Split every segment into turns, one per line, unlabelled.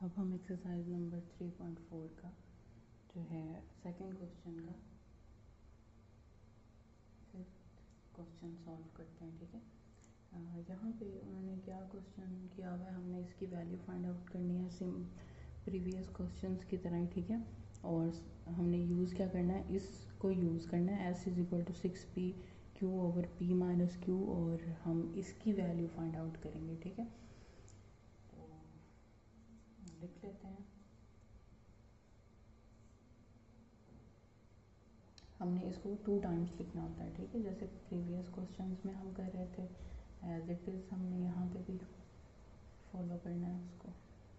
अब हम exercise number 3.4 का जो है सेकंड क्वेश्चन का फिफ्थ क्वेश्चन सॉल्व करते हैं। ठीक है, यहाँ पे उन्होंने क्या क्वेश्चन किया हुआ है, हमने इसकी वैल्यू फाइंड आउट करनी है सिम प्रीवियस क्वेश्चंस की तरह ही। ठीक है, और हमने यूज़ क्या करना है, इसको यूज़ करना है S is equal to 6p q over p minus q, और हम इसकी वैल्यू फाइंड आउट करेंगे। ठीक है, तो लिख लेते हैं। हमने इसको 2 टाइम्स लिखना होता है। ठीक है, जैसे प्रीवियस क्वेश्चंस में हम कर रहे थे एज इट इज़ हमने यहाँ पे भी फॉलो करना है उसको।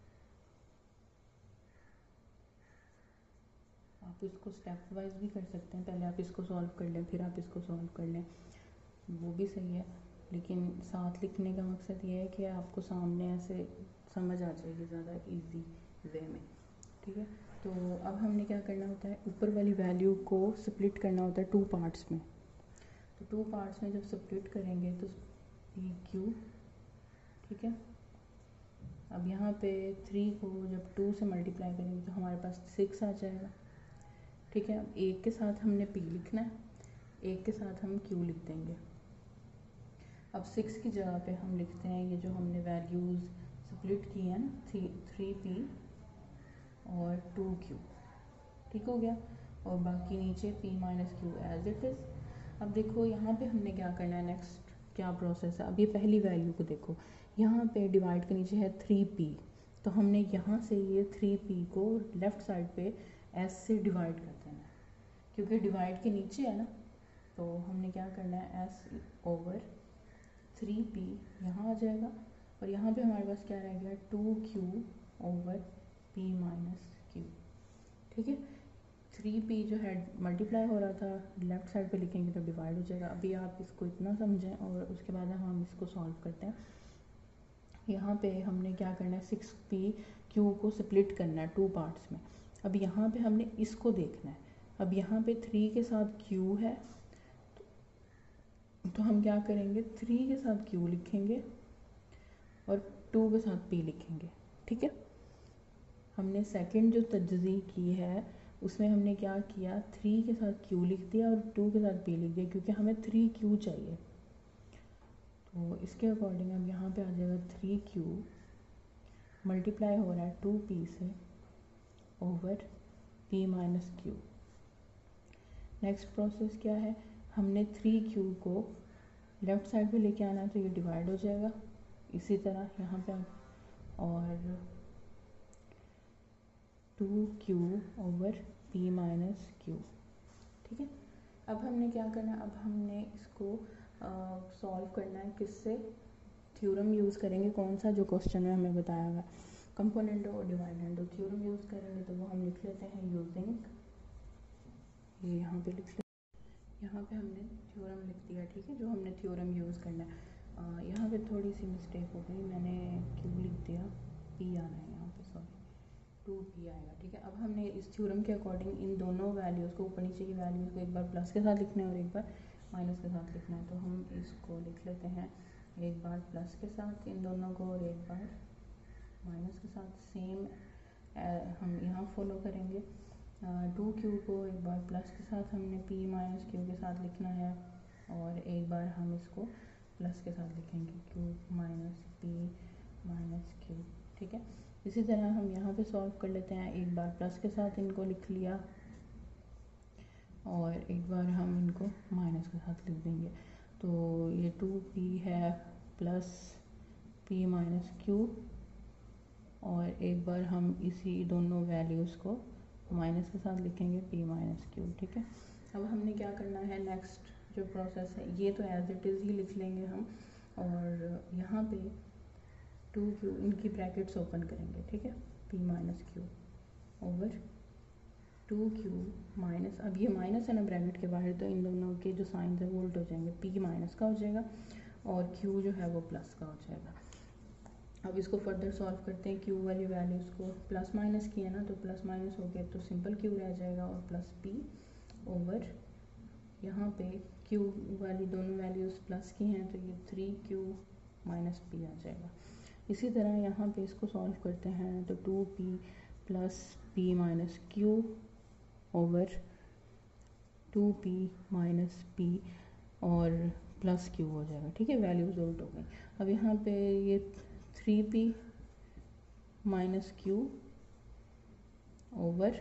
आप इसको स्टेप वाइज भी कर सकते हैं, पहले आप इसको सॉल्व कर लें फिर आप इसको सॉल्व कर लें, वो भी सही है, लेकिन साथ लिखने का मकसद ये है कि आपको सामने ऐसे समझ आ जाएगी ज़्यादा इजी वे में। ठीक है, तो अब हमने क्या करना होता है, ऊपर वाली वैल्यू को स्प्लिट करना होता है 2 पार्ट्स में। तो 2 पार्ट्स में जब स्प्लिट करेंगे तो पी क्यू, ठीक है, अब यहाँ पे 3 को जब 2 से मल्टीप्लाई करेंगे तो हमारे पास 6 आ जाएगा। ठीक है, अब एक के साथ हमने p लिखना है, एक के साथ हम q लिख देंगे। अब 6 की जगह पे हम लिखते हैं ये जो हमने वैल्यूज़ स्प्लिट की है ना, 3p और 2q। ठीक हो गया, और बाकी नीचे p minus q as it is. अब देखो यहाँ पे हमने क्या करना है, नेक्स्ट क्या प्रोसेस है। अब ये पहली वैल्यू को देखो, यहाँ पे डिवाइड के नीचे है 3p, तो हमने यहाँ से ये 3p को लेफ़्ट साइड पे s से डिवाइड कर देना है, क्योंकि डिवाइड के नीचे है ना। तो हमने क्या करना है, s ओवर 3p यहाँ आ जाएगा, और यहाँ पे हमारे पास क्या रह गया, 2q over p minus q। ठीक है, 3p जो है मल्टीप्लाई हो रहा था, लेफ़्ट साइड पे लिखेंगे तो डिवाइड हो जाएगा। अभी आप इसको इतना समझें और उसके बाद हम इसको सॉल्व करते हैं। यहाँ पे हमने क्या करना है, 6p q को स्प्लिट करना है 2 पार्ट्स में। अब यहाँ पे हमने इसको देखना है, अब यहाँ पे 3 के साथ q है, तो हम क्या करेंगे, 3 के साथ q लिखेंगे और 2 के साथ p लिखेंगे। ठीक है, हमने सेकंड जो तजज़ी की है उसमें हमने क्या किया, 3 के साथ q लिख दिया और 2 के साथ p लिख दिया, क्योंकि हमें 3q चाहिए। तो इसके अकॉर्डिंग अब यहाँ पे आ जाएगा 3q मल्टीप्लाई हो रहा है 2p से over p minus q। Next process क्या है, हमने 3q को लेफ़्ट साइड पे लेके आना है, तो ये डिवाइड हो जाएगा इसी तरह यहाँ पे, और 2q over p minus q। ठीक है, अब हमने क्या करना है, अब हमने इसको सॉल्व करना है किससे, थ्योरम यूज़ करेंगे। कौन सा, जो क्वेश्चन में हमें बताया हुआ कंपोनेंट और डिवाइडेंड, थ्योरम यूज़ करेंगे। तो वो हम लिख लेते हैं यूजिंग, ये यहाँ पे लिख लेते, यहाँ पे हमने थ्योरम लिख दिया। ठीक है, जो हमने थ्योरम यूज़ करना है, यहाँ पे थोड़ी सी मिस्टेक हो गई, मैंने क्यों लिख दिया, p आना है यहाँ पे, सॉरी 2p आएगा। ठीक है, अब हमने इस थ्योरम के अकॉर्डिंग इन दोनों वैल्यूज़ को, ऊपर नीचे की वैल्यूज़ को एक बार प्लस के साथ लिखना है और एक बार माइनस के साथ लिखना है। तो हम इसको लिख लेते हैं एक बार प्लस के साथ इन दोनों को और एक बार माइनस के साथ। सेम हम यहाँ फॉलो करेंगे, 2q को एक बार प्लस के साथ हमने p माइनस q के साथ लिखना है, और एक बार हम इसको प्लस के साथ लिखेंगे q minus p minus q। ठीक है, इसी तरह हम यहाँ पे सॉल्व कर लेते हैं, एक बार प्लस के साथ इनको लिख लिया और एक बार हम इनको माइनस के साथ लिख देंगे। तो ये 2p है प्लस p माइनस q, और एक बार हम इसी दोनों वैल्यूज़ को माइनस के साथ लिखेंगे p माइनस q। ठीक है, अब हमने क्या करना है, नेक्स्ट जो प्रोसेस है, ये तो एज इट इज़ ही लिख लेंगे हम, और यहाँ पे 2q इनकी ब्रैकेट्स ओपन करेंगे। ठीक है, p minus q over 2q minus, अब ये माइनस है ना ब्रैकेट के बाहर, तो इन दोनों के जो साइन है वो उल्ट हो जाएंगे, p माइनस का हो जाएगा और q जो है वो प्लस का हो जाएगा। अब इसको फर्दर सॉल्व करते हैं, q वाली वैल्यूज़ को प्लस माइनस किया ना, तो प्लस माइनस हो गया तो सिंपल q रह जाएगा, और प्लस p ओवर यहाँ पे q वाली दोनों वैल्यूज़ प्लस की हैं तो ये 3q माइनस p आ जाएगा। इसी तरह यहाँ पे इसको सॉल्व करते हैं तो 2p plus p minus Q over 2p minus p और प्लस क्यू हो जाएगा, ठीक है, वैल्यूज उल्ट हो गई। अब यहाँ पे ये 3p माइनस क्यू ओवर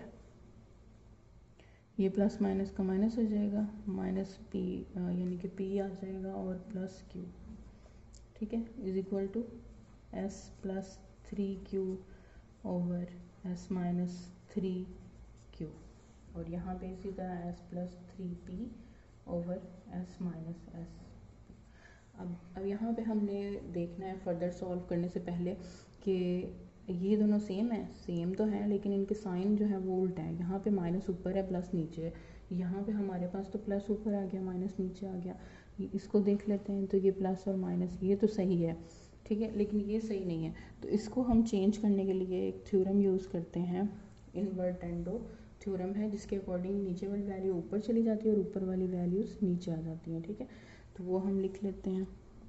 ये प्लस माइनस का माइनस हो जाएगा, माइनस p यानी कि p आ जाएगा और प्लस q, ठीक है, is equal to s plus 3q over s minus 3q और यहाँ पे इसी तरह s plus 3p over s minus s। अब यहाँ पे हमने देखना है फर्दर सॉल्व करने से पहले कि ये दोनों सेम है, सेम तो है लेकिन इनके साइन जो है वो उल्टा है। यहाँ पे माइनस ऊपर है प्लस नीचे है, यहाँ पे हमारे पास तो प्लस ऊपर आ गया माइनस नीचे आ गया। इसको देख लेते हैं तो ये प्लस और माइनस ये तो सही है, ठीक है, लेकिन ये सही नहीं है। तो इसको हम चेंज करने के लिए एक थ्योरम यूज़ करते हैं, इनवर्टेंडो थ्योरम है, जिसके अकॉर्डिंग नीचे वाली वैल्यू ऊपर चली जाती है और ऊपर वाली वैल्यूज़ नीचे आ जाती हैं, ठीक है। तो वो हम लिख लेते हैं।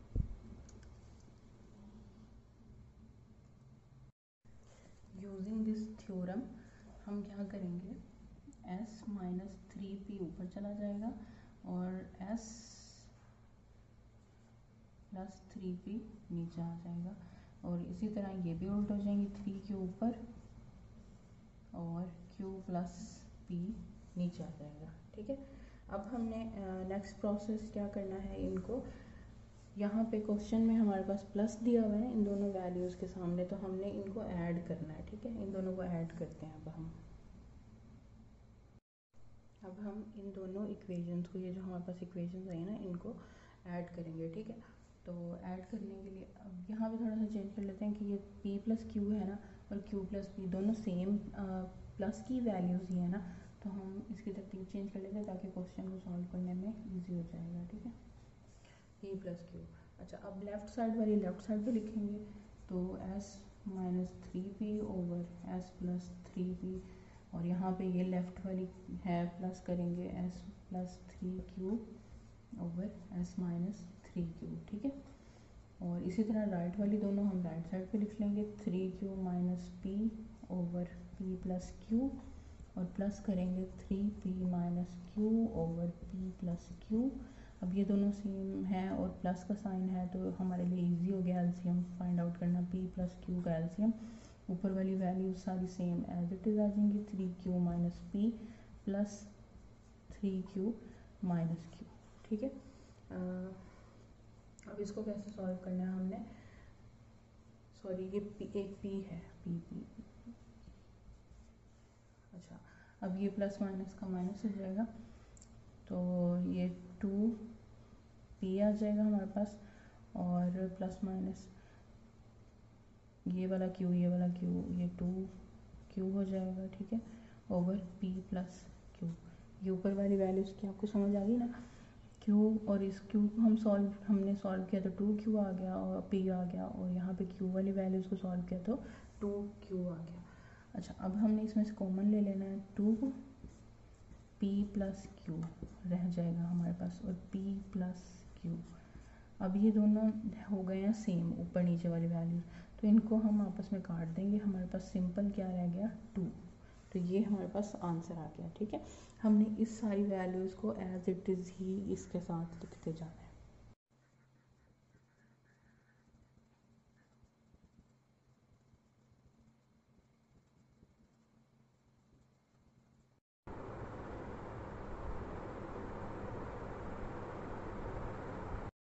यूजिंग दिस थ्योरम हम क्या करेंगे, s माइनस 3p ऊपर चला जाएगा और s प्लस 3p नीचे आ जाएगा और इसी तरह ये भी उल्ट हो जाएंगे, 3q ऊपर और q प्लस p नीचे आ जाएगा, ठीक है। अब हमने नेक्स्ट प्रोसेस क्या करना है, इनको यहाँ पे क्वेश्चन में हमारे पास प्लस दिया हुआ है ना इन दोनों वैल्यूज़ के सामने, तो हमने इनको ऐड करना है, ठीक है। इन दोनों को ऐड करते हैं अब हम इन दोनों इक्वेशंस को, ये जो हमारे पास इक्वेशंस आई ना, इनको ऐड करेंगे, ठीक है। तो ऐड करने के लिए अब यहाँ पे थोड़ा सा चेंज कर लेते हैं कि ये p प्लस क्यू है ना और q प्लस p दोनों सेम प्लस की वैल्यूज़ ही है ना, तो हम इसकी तरतीब चेंज कर लेते हैं ताकि क्वेश्चन को सॉल्व करने में ईजी हो जाएगा, ठीक है। p प्लस क्यू, अच्छा अब लेफ़्ट साइड वाली लेफ़्ट साइड पे लिखेंगे तो s minus 3p over s plus 3p और यहाँ पे ये लेफ़्ट वाली है प्लस करेंगे s plus 3q over s minus 3q, ठीक है। और इसी तरह राइट वाली दोनों हम राइट साइड पे लिख लेंगे, 3q minus p over p plus q और प्लस करेंगे 3p minus q over p plus q। अब ये दोनों सेम है और प्लस का साइन है तो हमारे लिए इजी हो गया एलसीएम फाइंड आउट करना, p प्लस q का एलसीएम। ऊपर वाली वैल्यूज सारी सेम एज इट इज़ आ जाएंगी, 3q minus p plus 3q minus q, ठीक है। अब इसको कैसे सॉल्व करना है हमने, सॉरी ये एक p है, p। अच्छा अब ये प्लस माइनस का माइनस हो जाएगा तो ये 2p आ जाएगा हमारे पास और प्लस माइनस ये वाला q ये वाला q, ये 2q हो जाएगा, ठीक है, ओवर p प्लस q। ये ऊपर वाली वैल्यूज़ की आपको समझ आ गई ना, q और इस q को हमने सॉल्व किया तो 2q आ गया और p आ गया और यहाँ पे q वाली वैल्यूज़ को सॉल्व किया तो 2q आ गया। अच्छा अब हमने इसमें से कॉमन ले लेना है, 2p प्लस q रह जाएगा हमारे पास और p प्लस q। अब ये दोनों हो गए हैं सेम ऊपर नीचे वाली वैल्यूज़, तो इनको हम आपस में काट देंगे, हमारे पास सिंपल क्या रह गया 2, तो ये हमारे पास आंसर आ गया, ठीक है। हमने इस सारी वैल्यूज़ को एज इट इज़ ही इसके साथ लिखते जाना है।